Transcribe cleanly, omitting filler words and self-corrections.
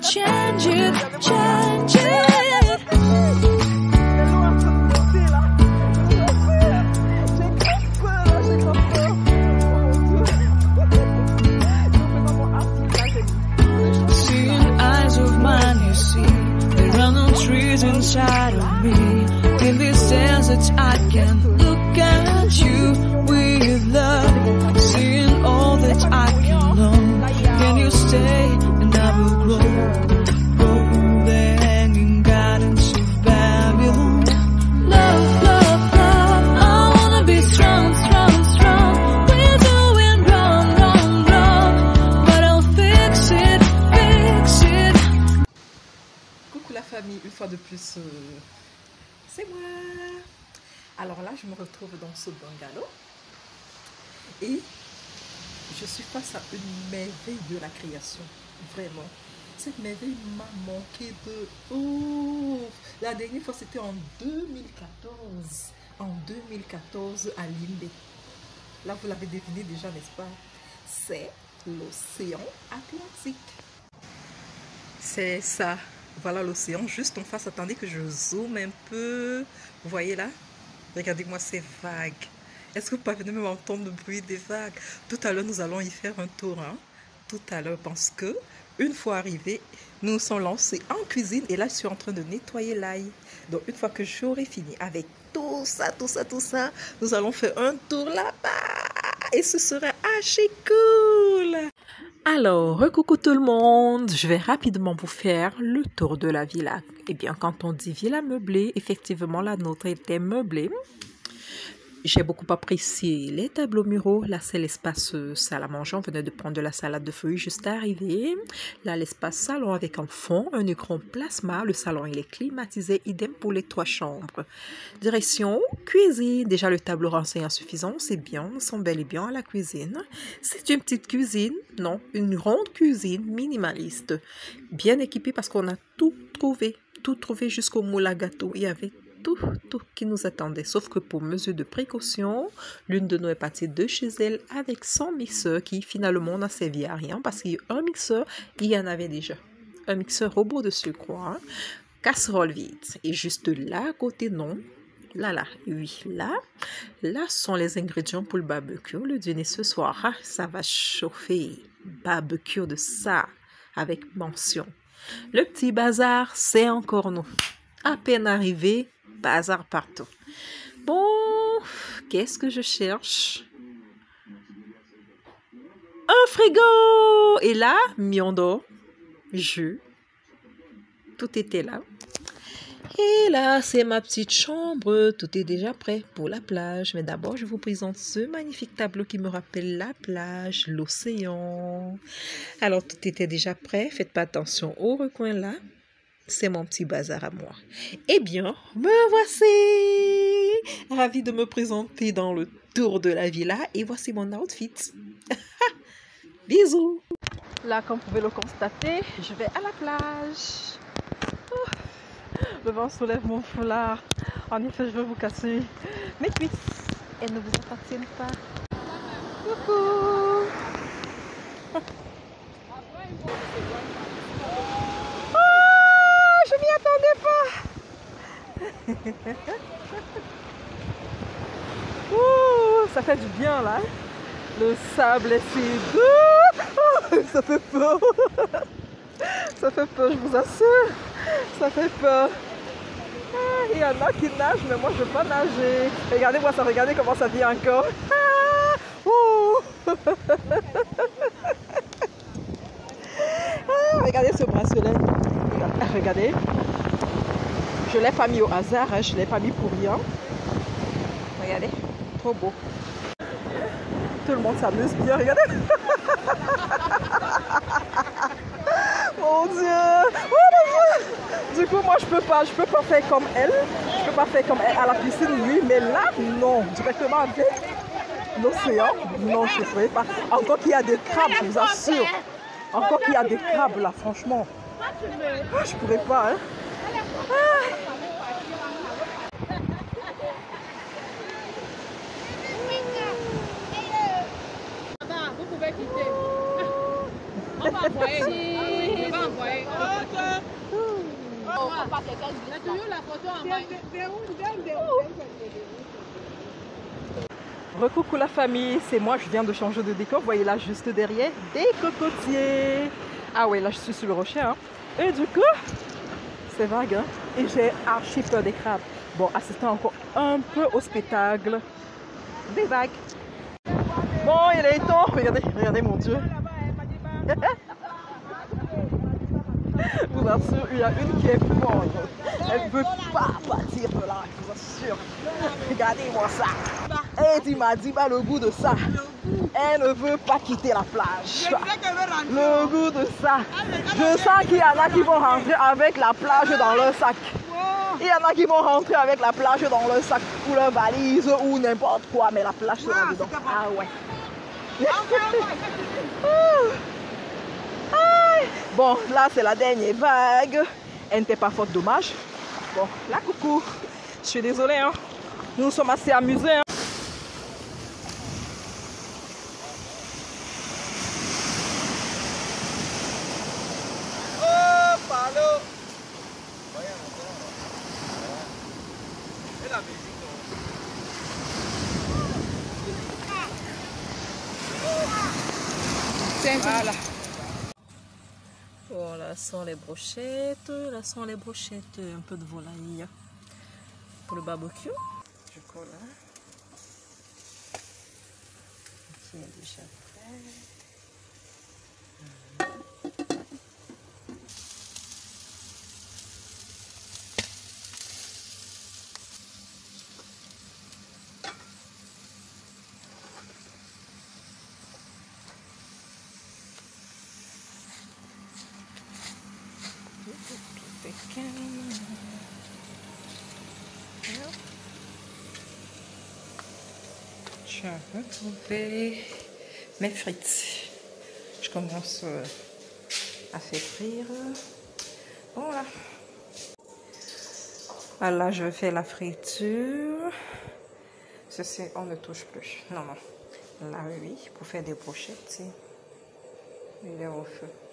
change it, change it. Seeing eyes of mine, you see, there are no trees inside of me. In this desert, I can look at you with love. Seeing all that I can learn. Can you stay and I will grow? Grow the hanging gardens of Babylon. Love, love, love, I wanna be strong, strong, strong. We're doing wrong, wrong, wrong, but I'll fix it, fix it. Coucou la famille, une fois de plus, c'est moi. Alors là, je me retrouve dans ce bungalow et je suis face à une merveille de la création. Vraiment, cette merveille m'a manqué de ouf. La dernière fois, c'était en 2014. En 2014 à Limbe. Là, vous l'avez deviné déjà, n'est-ce pas? C'est l'océan Atlantique. C'est ça. Voilà l'océan juste en face. Attendez que je zoome un peu. Vous voyez là? Regardez-moi ces vagues. Est-ce que vous pouvez même entendre le bruit des vagues? Tout à l'heure, nous allons y faire un tour. Hein? Tout à l'heure, parce que une fois arrivés, nous nous sommes lancés en cuisine. Et là, je suis en train de nettoyer l'ail. Donc, une fois que j'aurai fini avec tout ça, nous allons faire un tour là-bas. Et ce sera archi cool. Alors, coucou tout le monde, je vais rapidement vous faire le tour de la villa. Eh bien, quand on dit villa meublée, effectivement, la nôtre était meublée. J'ai beaucoup apprécié les tableaux muraux. Là, c'est l'espace salle à manger. On venait de prendre de la salade de fruits juste arrivé. Là, l'espace salon avec en fond un écran plasma. Le salon, il est climatisé. Idem pour les 3 chambres. Direction cuisine. Déjà, le tableau renseigne suffisant. C'est bien. Nous sommes bel et bien à la cuisine. C'est une petite cuisine. Non, une grande cuisine minimaliste. Bien équipée parce qu'on a tout trouvé. Tout trouvé jusqu'au moule à gâteau. Il y avait tout qui nous attendait, sauf que pour mesure de précaution, l'une de nous est partie de chez elle avec son mixeur qui finalement n'a servi à rien parce qu'un mixeur, il y en avait déjà. Un mixeur robot de surcroît, hein? Casserole vide. Et juste là, à côté, non. Là, sont les ingrédients pour le barbecue. Le dîner ce soir, ah, ça va chauffer. Barbecue de ça, avec mention. Le petit bazar, c'est encore nous. À peine arrivé, bazar partout. Bon, qu'est-ce que je cherche? Un frigo! Et là, miondo, jus, tout était là. Et là, c'est ma petite chambre. Tout est déjà prêt pour la plage. Mais d'abord, je vous présente ce magnifique tableau qui me rappelle la plage, l'océan. Alors, tout était déjà prêt. Faites pas attention au recoin là. C'est mon petit bazar à moi. Eh bien, me voici! Ravie de me présenter dans le tour de la villa. Et voici mon outfit. Bisous! Là, comme vous pouvez le constater, je vais à la plage. Le vent soulève mon foulard. En effet, je veux vous casser mes cuisses. Elles ne vous appartiennent pas. Coucou! Ouh, ça fait du bien là. Le sable est si doux. Oh, ça fait peur. Ça fait peur, je vous assure. Ça fait peur. Ah, il y en a qui nagent, mais moi je ne veux pas nager. Regardez-moi ça, regardez comment ça vient encore. Ah, ah, regardez ce bracelet. Regardez. Je ne l'ai pas mis au hasard, hein. Je ne l'ai pas mis pour rien. Regardez, trop beau. Tout le monde s'amuse bien, regardez. Mon Dieu. Oh mon Dieu. Du coup, moi, je peux pas faire comme elle. Je peux pas faire comme elle à la piscine, oui. Mais là, non. Directement avec l'océan, non, je ne ferai pas. Encore qu'il y a des crabes, je vous assure. Encore qu'il y a des crabes, là, franchement. Je pourrais pas, hein. Vous pouvez quitter. On va envoyer. On va envoyer. Recoucou la famille, c'est moi, je viens de changer de décor. Vous voyez là juste derrière, des cocotiers. Ah ouais, là je suis sur le rocher. Hein. Et du coup, c'est vague. Hein. Et j'ai archi peur des crabes. Bon, assistons encore un peu au spectacle des vagues. Bon, il est temps. Regardez, regardez mon Dieu. Je vous assure, il y a une qui est folle. Elle ne veut pas partir de là, je vous assure. Regardez-moi ça. Et tu m'as dit le goût de ça. Elle ne veut pas quitter la plage. Le goût de ça. Je sens qu'il y en a qui vont rentrer avec la plage dans leur sac. Il y en a qui vont rentrer avec la plage dans leur sac ou leur valise ou n'importe quoi, mais la plage sera dedans. Ah ouais. Bon, là c'est la dernière vague. Elle n'était pas faute, dommage. Bon, là coucou. Je suis désolée, hein. Nous nous sommes assez amusés. Hein. Oh, palo. Et la musique, voilà. Bon, là sont les brochettes. Là sont les brochettes. Un peu de volaille pour le barbecue. Je colle là. Qui est déjà prêt. Je vais retrouver mes frites. Je commence à faire frire. Voilà. Voilà, je vais faire la friture. Ceci, on ne touche plus. Non, non. Là, oui, pour faire des brochettes, il est au feu.